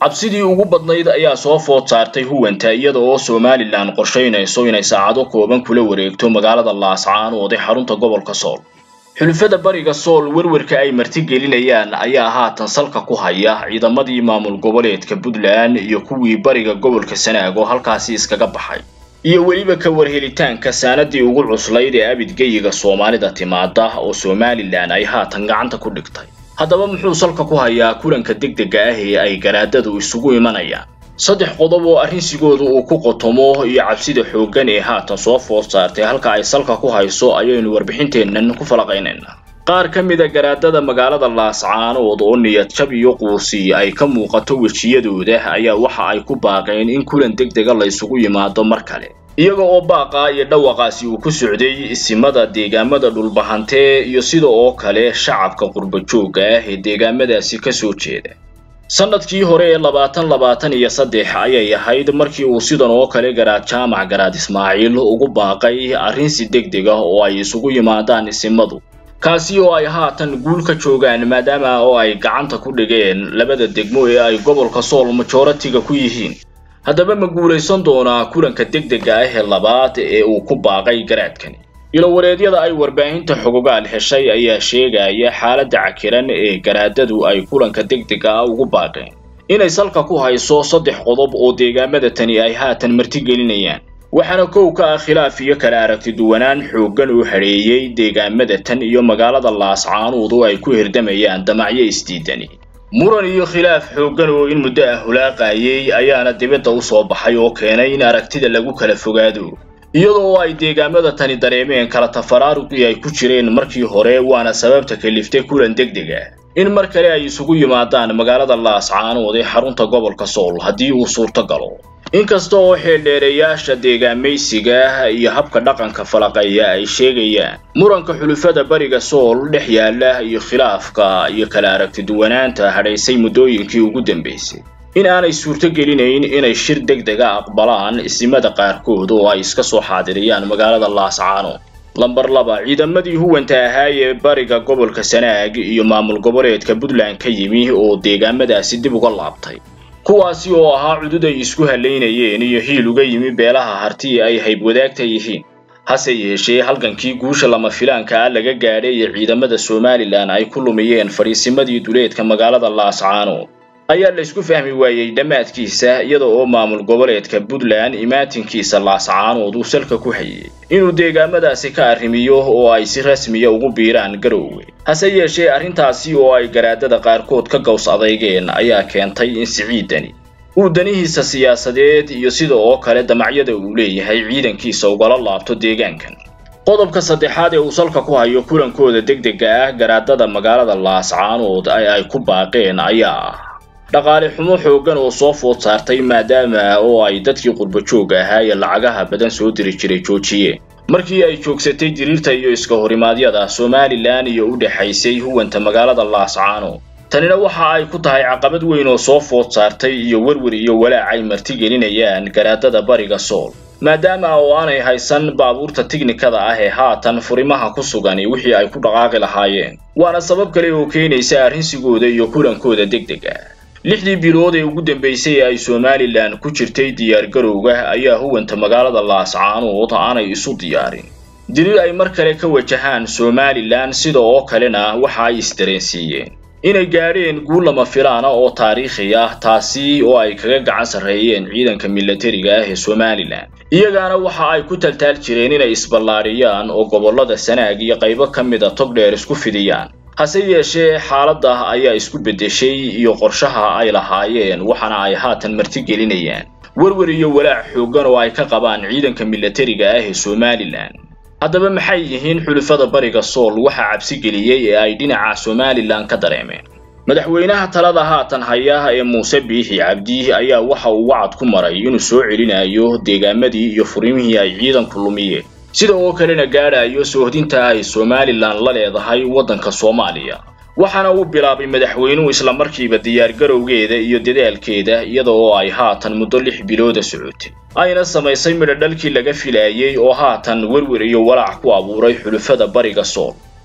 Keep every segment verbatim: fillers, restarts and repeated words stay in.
cabsidii ugu badnayd ayaa soo food saartay huwanta iyada oo Somaliland qorsheynayso inay saacado kooban kula wareegto magaalada Laascaanood ee xarunta gobolka Sool. xulufada bariga Sool warwarka ay martigelinayaan ayaa haatan salka ku haya ciidamadii maamul goboleedka Puntland iyo kuwii bariga gobolka Sanaag oo halkaasi iskaga baxay iyo waliba ka warhelitaanka saanadii ugu cuslayd ee abidgeyiga Soomaalida timaada oo Somaliland ay haatan gacanta ku dhigtay. haddaba muxuu salka ku hayaa kulanka degdega ah ee ay garaadadu isugu imanayaan? saddex qodob oo arrinsigoodu uu ku qotomo iyo cabsida xooggan ee haatan soo food saartay halka ay salka ku hayso ayaynu warbixinteennan ku falaqaynaynaa. qaar ka mid ah garaadada magaalada Laascaanood oo niyad jab iyo quusi ay ka muuqato wejiyadooda ayaa waxa ay ku baaqeen in kulan degdega la isugu yimaado mar kale, iyaga oo baaqa iyo dhawaqaasi uu ku socday isimada deegaamada dhulbahante iyo sida oo kale shacabka qurba joogga ah ee deegaamadaasi ka soo jeeda. sanadkii hore ee labaatan labaatan iyo saddex ayay ahayd markii uu sidan oo kale garaad jaamac garaad Ismaaciil ugu baaqay arrin si degdeg ah oo ay isugu yimaadaan isimadu, kaasi oo ay haatan guul ka joogaan maadaama oo ay gacanta ku dhigeen labada degmo ee ay gobolka Sool majority-ga ku yihiin. haddaba ma guulaysan doonaa kulanka degdega ah ee labaad ee uu ku baaqay garaadkani? ilo wareedyada ay warbaahinta xogogaal heshay ayaa sheegaya xaaladda cakiran ee garaadadu ay kulanka degdega ah ugu baaqeen inay salka ku hayso saddex qodob oo deegaamada tani ay haatan martigelinayaan. waxaana kow ka ah khilaaf iyo kala aragti duwanaan xooggan oo hareeyay deegaamada tan iyo magaalada Laascaanood oo ay ku hirdamayaan damacyo isdiidani. muran iyo khilaaf xooggan oo in muddo ah hulaaqayay ayaana dibadda u soo baxay oo keenay in aragtida lagu kala fogaado, iyadoo ay deegaamada tani dareemeen kala tafaraaruqii ay ku jireen markii hore, waana sababta kaliftay kulan degdeg ah in mar kale ay isugu yimaadaan magaalada Laascaanood ee xarunta gobolka Sool haddii uu suurto galo. inkasta oo xeeldheerayaasha deegaamaysiga iyo habka dhaqanka falaqaya ay sheegayaan muranka xulufada bariga Sool dhex yaala iyo khilaafka iyo kala aragti duwanaanta hadhaysay muddooyinkii ugu dambeysay in aanay suurto gelinayn inay shir degdeg ah aqbalaan isimada qaarkood oo ay iska soo xaadiriyaan magaalada Laascaanood. lambar laba, ciidamadii huwanta ahaa ee bariga gobolka Sanaag iyo maamul goboleedka Puntland ka yimi oo deegaamadaasi dib uga laabtay, kuwaasi oo ahaa cudud ay isku haleynayeen iyo hiil uga yimi beelaha harti ay hayb wadaagta yihiin. hase yeeshee halgankii guusha lama filaanka ah laga gaadhay ee ciidamada Somaliland ay ku lumiyeen fariisimadii duleedka magaalada Laascaanood ayaa la isku fahmi waayay dhamaadkiisa, iyada oo maamul goboleedka Puntland imaatinkiisa Laascaanood uu salka ku hayay inuu deegaamadaasi ka arrimiyo oo ay si rasmi ah ugu biiraan Garowe. hase yeeshee arrintaasi oo ay garaadada qaarkood ka gaws adeegeen ayaa keentay in siciidani uu danihiisa siyaasadeed iyo sida oo kale damacyada uu leeyahay ciidankiisa ugala laabto deegaankan. qodobka saddexaad ee uu salka ku hayo kulankooda degdega ah garaadada magaalada Laascaanood ay ay ku baaqeen ayaa ah dhaqaale xumo xooggan oo soo food saartay maadaama oo ay dadkii qurba joogga ahaa ee lacagaha badan soo diri jiray joojiyeen markii ay joogsatay diriirta iyo iska horimaadyada Somaliland iyo u dhaxaysay huwanta magaalada Laascaanood. tanina waxa ay ku tahay caqabad weyn oo soo food saartay iyo warwar iyo walaac ay martigelinayaan garaadada bariga Sool, maadaama oo aanay haysan baabuurta tiknikada ah ee haatan furimaha ku sugan wixii ay ku dhaqaaqi lahaayeen. waana sabab kale oo keenaysa arrinsigooda iyo kulankooda degdega ah. lixdii bilood ee ugu dambeysay ay Somaliland ku jirtay diyaar garowga ayaa huwanta magaalada Laascaanood aanay isu diyaarin diriir ay mar kale ka wajahaan Somaliland, sida oo kalena waxa ay isdareensiiyeen inay gaadheen guul lama filaan ah oo taariikhi ah, taasi oo ay kaga gacan sareeyeen ciidanka militariga ah ee Somaliland. iyagaana waxa ay ku taltaal jireen inay isballaariyaan oo gobolada Sanaag iyo qaybo ka mid ah Togdheer isku fidiyaan. hase yeeshee xaaladda ayaa isku bedeshay iyo qorshaha ay lahaayeen, waxaana ay haatan martigelinayaan warwar iyo walaac xooggan oo ay ka qabaan ciidanka militariga ah ee Somaliland. haddaba maxay yihiin xulufada bariga Sool waxa cabsi geliyay ee ay dhinaca Somaliland ka dareemeen? madaxweynaha talada haatan haya ee Muuse Biixi Cabdi ayaa waxa uu wacad ku maray inuu soo celinayo deegaamadii iyo furimihii ay ciidanku lumiyeen, sida oo kalena gaadhayo soohdinta ay Somaliland la leedahay waddanka Soomaaliya. waxaana uu bilaabay madaxweynuhu isla markiiba diyaar garowgeeda iyo dadaalkeeda, iyada oo ay haatan muddo lix bilood socotay ayna samaysay midho dhalkii laga filayay oo haatan warwar iyo walaac ku abuuray xulufada bariga Sool.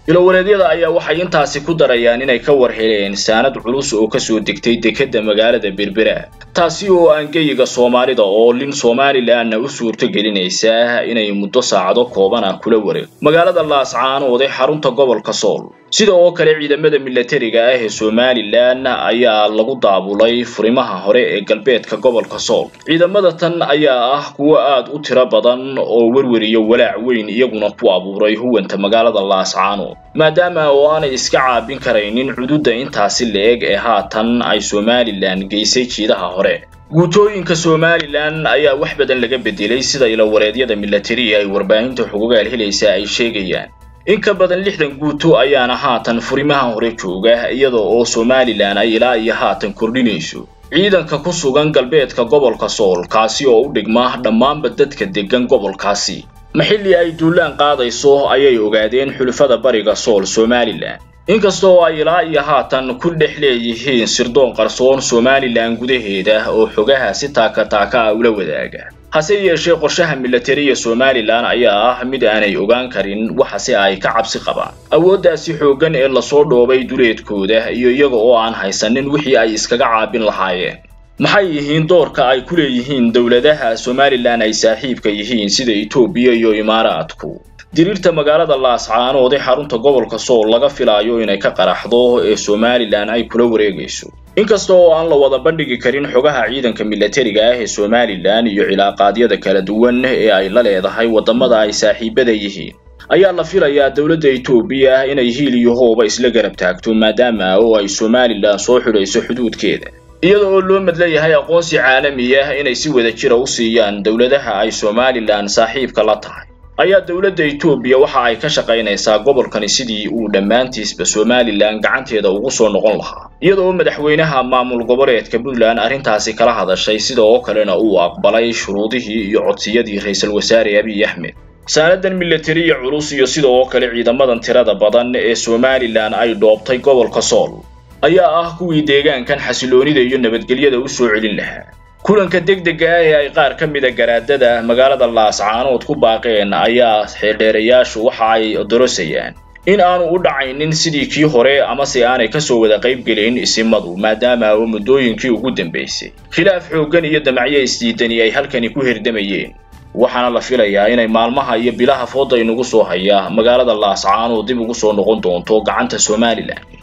ilowreedyada ayaa waxay intaasi ku darayaan inay ka warheleen saanad culus oo ka soo degtay dekedda magaalada Berbera taasi oo aan geyiga Soomaalida oo lin Somaliland u suurto gelinaysa inay muddo saacado kooban ah kula wareeg magaalada Laascaanood ee xarunta gobolka Sool sidoo kale ciidamada militariga ah ee Somaliland ayaa lagu daabulay furimaha hore ee galbeedka gobolka Sool ciidamada tan ayaa ah kuwa aad u tiro badan oo warwariyo walaac weyn iyaguna ku abuuray huwanta magaalada Laascaanood maadaama oo aanay iska caabin karaynin xuduudda intaasi leeg ee haatan ay Somaliland geysay jiidaha hore guutooyinka Somaliland ayaa wax badan laga bedelay sida ilowreedyada militariga ay warbaahinta xuquuqaal helaysa ay sheegayaan in ka badan lixdan guuto ayaana haatan furimaha hore jooga iyadoo oo Somaliland ay ilaa iyo haatan kordhinayso ciidanka ku sugan galbeedka gobolka Sool kaasi oo u dhigma dhammaanba dadka degan gobolkaasi maxilli ay duulaan qaadayso ayay ogaadeen xulufada bariga Sool Somaliland inkastoo ay ilaa iyo haatan ku dhexleeyihiin sirdoon qarsoon Somaliland gudaheeda oo xogaha si taaka taaka ula wadaaga hase yeeshee qorshaha militariga Somaliland ayaa ah mid aanay ogaan karin waxa si ay ka cabsi qabaan awooddaasi xoogan ee la soo dhoobay duleedkooda iyo iyaga oo aan haysanin wixii ay iskaga caabin lahaayeen maxay yihiin doorka ay ku leeyihiin dawladaha Somaliland ay saaxiibka yihiin sida Itoobiya iyo Imaaraadku diriirta magaalada Laascaanood ee xarunta gobolka Sool laga filayo inay ka qaraxdo ee Somaliland ay kula wareegayso inkastoo aan la wada bandhigi karin xogaha ciidanka militariga ah ee Somaliland iyo cilaaqaadyada kala duwan ee ay la leedahay wadamada ay saaxiibada yihiin ayaa la filayaa dawladda Itoobiya inay hiil iyo hooba isla garab taagto maadaama oo ay Somaliland soo xidhayso xuduudkeeda iyadoo oo loo madleeyahay aqoonsi caalami ah inay si wada jir u siiyaan dawladaha ay Somaliland saaxiibka la tahay ayaa dawladda Itoobiya waxa ay ka shaqaynaysaa gobolkani sidii uu dhamaantiisba Somaliland gacanteeda ugu soo noqon lahaa iyadoo madaxweynaha maamul goboleedka Puntland arrintaasi kala hadashay sidoo kalena uu aqbalay shuruudihii iyo codsiyadii ra'iisul wasaare Abiy Ahmed saanadan militariga culus iyo sidoo kale ciidamadan tirada badan ee Somaliland ay dhoobtay gobolka Sool ayaa ah kuwii deegaankan xasiloonida iyo nabadgelyada u soo celin lahaa kulanka degdega ah ee ay qaar ka mid ah garaadada magaalada Laascaanood ku baaqeen ayaa xeeldheerayaashu waxa ay dorosayaan in aanu u dhacaynin sidii kii hore ama si aanay ka soo wada qayb gelin isimadu maadaama oo muddooyinkii ugu dambeysay khilaaf xoogan iyo damacyo isdiidani ay halkani ku hirdamayeen waxaana la filayaa inay maalmaha iyo bilaha fooda inagu soo haya magaalada Laascaanood dib ugu soo noqon doonto gacanta Somaliland